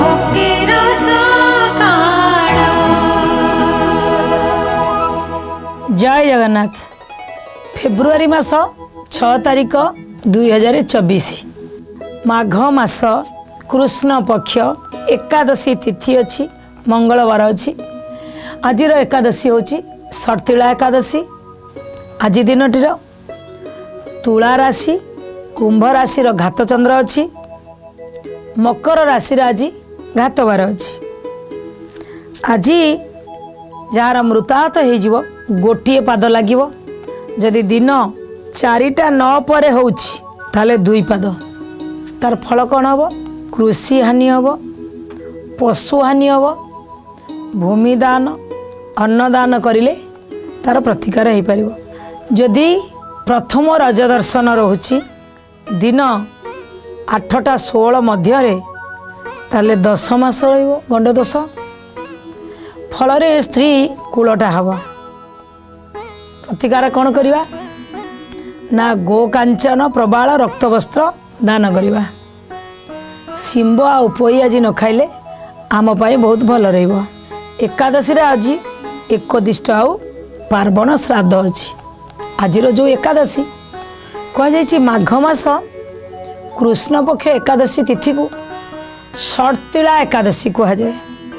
जय जगन्नाथ। फेब्रुआरी मास 6 तारिख 2024 माघ मास कृष्ण पक्ष एकादशी तिथि अच्छी मंगलवार अच्छी। आज एकादशी होची सर्तिला एकादशी। आज दिनटीर तुला राशि कुंभ राशि घात चंद्र अच्छी। मकर राशि आज घातवार अच्छी। आज जार मृताहत हो गोटे पाद लगे। जदि दिन 4टा 9 पर होले 2 पाद तार फल कौन हम? कृषि हानि हम, पशु हानि हम, भूमिदान अन्नदान करिले तार प्रतिकार हो पार। जदि प्रथम रज दर्शन रोची दिन 8टा 16 मध्य ताले 10 मास गंड दोष। फल स्त्री कूलटा हम। प्रतिकार कौन करवा ना गो कांचन प्रबाल रक्त वस्त्र दान करवा। शिंब आ पोई आज न खाइले आम पाई बहुत भल रहिबो। एकादशी आज एकदिष्ट आउ पार्वण श्राद्ध अच्छी। आज जो एकादशी कह माघ मास कृष्ण पक्ष एकादशी तिथि को सर्तिला एकादशी कह जाए।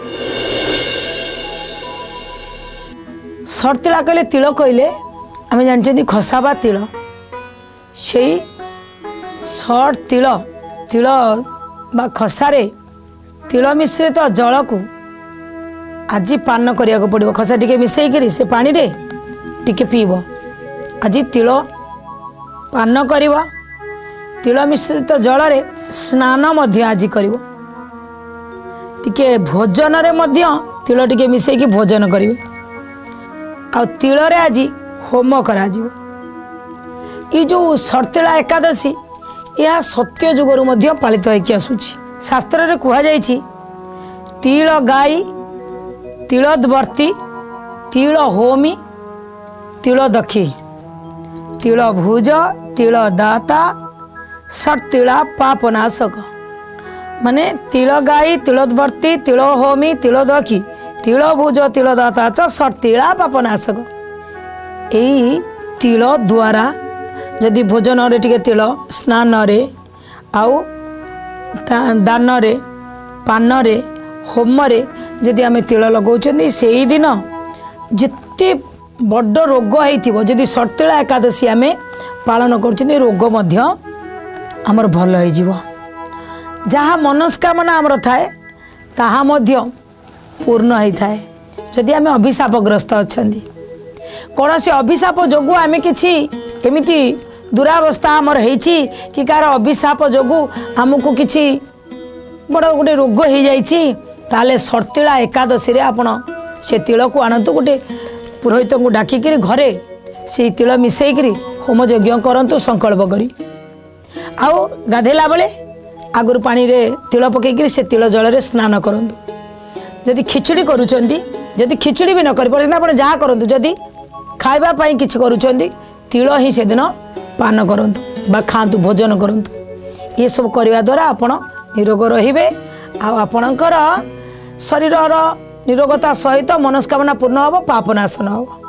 सर्तिला कहले तिल कहले आम जानते खसाबा तिल से सर्ट तिल तिल बा खसारे तिल मिश्रित जल को आज पान करिया को पड़ो। खसा टिके मिसई से पानी रे टिके पीब। आज तिल पान कर तिल मिश्रित जल रे स्नान मध्य आज करिवो। टिके भोजन रे मध्य तिल टिके मिसई की भोजन करिवो। आ तिल रे आज होम करा जिवो। ये जो सर्तिला एकादशी यह सत्य जुगरु मध्य पालित होइकि आसुछि। शास्त्र रे कुहा जाइछि तिल गाई तिलवर्ती तिल होमी तिल दखी तिल भुज तिल दाता सर्तिला पापनाशक। माने तिल गाई तिलवर्ती तिल होमी तिल दखी तिल भुज तिल दाता च सर्तिला पापनाशक। यही तिल द्वारा जदि भोजन रे टिके तिल स्नान रे आउ दान रे पान रे होम रे जदि आम तिल लगाउछन्ती से दिन जिते बड़ रोग होइथिबो जदि सर्तिला एकादशी आम पालन करछन्ती रोग मध्य आमर भल हो जिवो। जहाँ मनस्कामना आमर थाए ताहा मध्य पूर्ण होता है। जदि आम अभिशापग्रस्त अच्छी कौन से अभिशाप जोगु आम कि एमती दुरावस्था आमर होती कि कार अभिशाप जोगु आमको किसी बड़ गोटे रोग हो जाए सर्तिला एकादशी रे आपण से तिल को आणतु। गोटे पुरोहित को डाकिक घरे से तिल मिसईकरी होम यज्ञ करंतु संकल्प करी। आउ गाधेला बेले आगुर पानी रे तिल पकईकरी से तिल जल रे स्नान करंतु। जदि खिचड़ी करूचंदी जदि खिचड़ी भी न कर आप जहाँ करूँ जदि खाइबा पाई किछि करूचंदी तिल ही से दिन पान करंतु बा खांतु भोजन करंतु। ये सब करने द्वारा आपण निरोग रहिबे। आपणकर शरीर निरोगता सहित मनस्कामना पूर्ण हम पापनाशन हम।